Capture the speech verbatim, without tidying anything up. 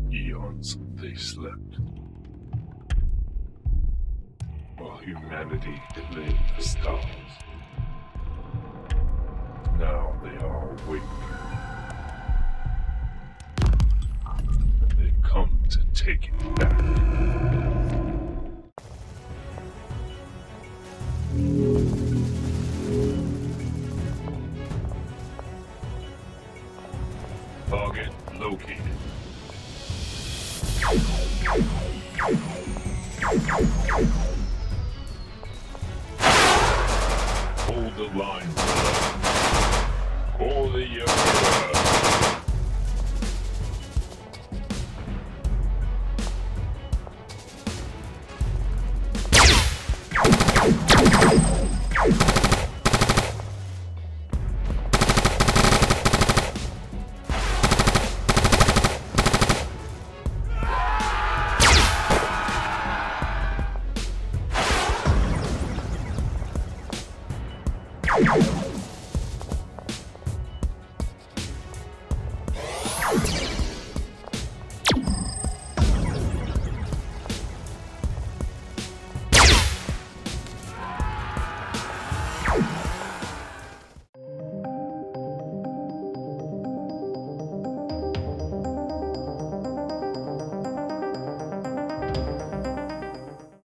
eons they slept, while humanity lay in the stars. Now they are awake, and they've come to take it back. Target located. Hold the line. For the Emperor. You